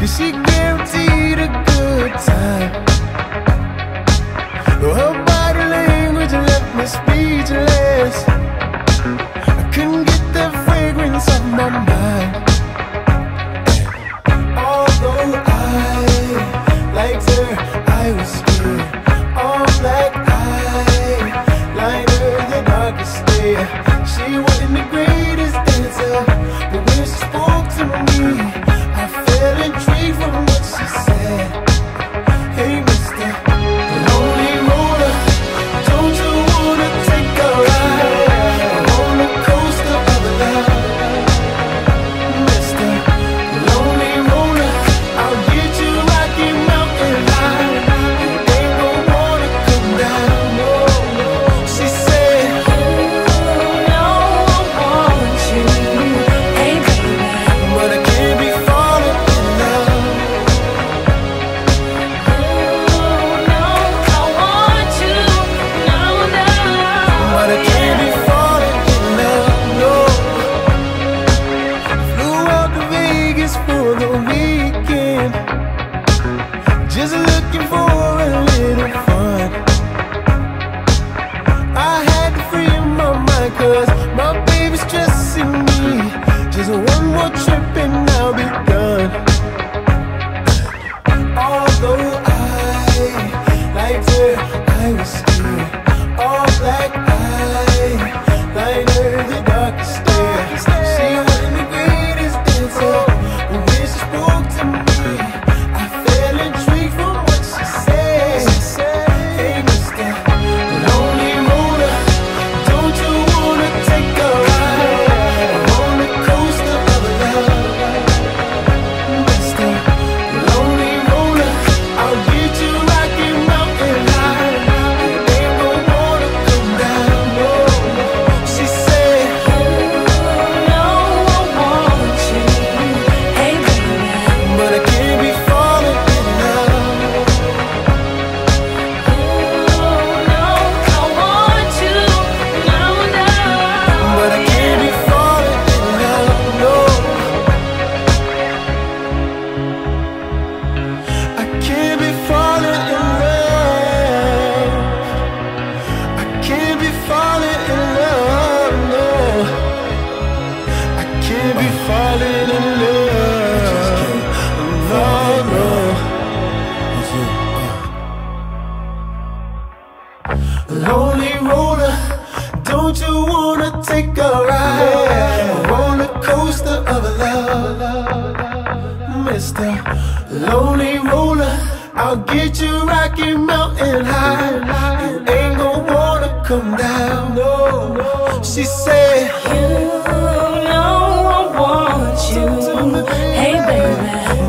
'cause she guaranteed a good time. Her body language left me speechless. I couldn't get that fragrance off my mind. Although I liked her, I was scared. All black eye, lighter the darkest stare. She wasn't the greatest dancer, but when she spoke to me, I felt intrigued from what she said. Hey, mister, lonely roller, don't you wanna take a ride on the coaster of love? Mister, lonely roller, I'll get you Rocky Mountain high. You ain't gon' wanna come down, no. She said, no, I want you, hey baby, but I can't be falling in love. No, I want you, no, no, but I can't be falling in love, no. Flew out to Vegas for the weekend, just looking for a little fun. I had to free my mind 'cause my baby's stressing me. Just one more trip and I'll be done. Although I liked her, I was scared. All black eye, lighter the darkest stare. She wasn't the greatest dancer, but when she spoke to me, I felt intrigued from what she said. Hey, mister, lonely roller, don't you wanna take a ride on the coaster of love? Mister, lonely roller, I'll get you Rocky Mountain high. You ain't gon' wanna come down, no. She said, no, I want you, hey baby, but I can't be falling in love. No, I want you, no, no, but I can't be falling in love, no. I can't be falling in love. I can't be falling in love, no. I can't be falling in love, no, no. Lonely roller, don't you wanna take a ride on the coaster of love? Mister, lonely roller, I'll get you Rocky Mountain high. You ain't gon' wanna come down, no. She said, you know I want you, hey baby,